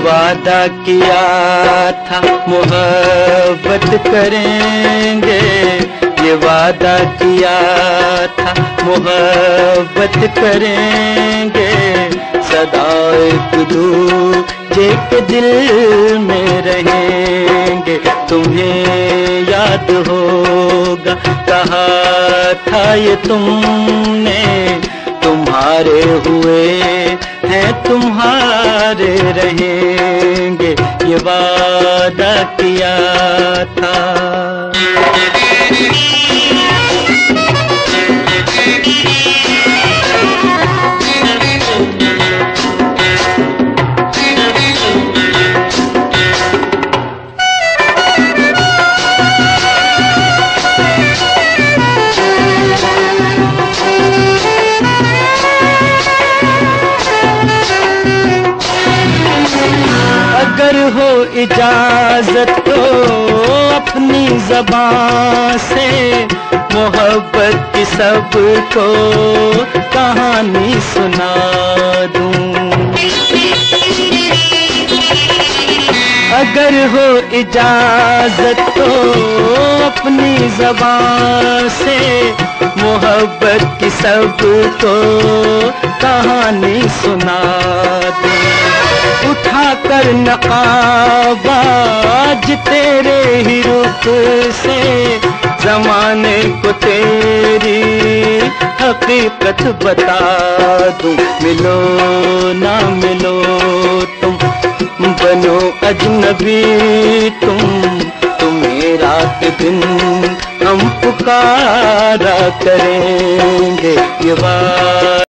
वादा किया था मोहब्बत करेंगे, ये वादा किया था मोहब्बत करेंगे, सदा एक दूजे के दिल में रहेंगे। तुम्हें याद होगा कहा था ये तुमने, तुम्हारे हुए हैं तुम्हारे रहेंगे, ये वादा किया था। अगर हो इजाजत तो अपनी ज़बान से मोहब्बत की सबको कहानी सुना दूं। अगर हो इजाजत तो अपनी ज़बान से मोहब्बत की सबको कहानी सुना दूं। उठा कर नकाब आज तेरे ही रुख से ज़माने को तेरी हकीकत बता दूं। मिलो ना मिलो तुम बनो अजनबी तुम्हें रात दिन हम पुकारा करेंगे, ये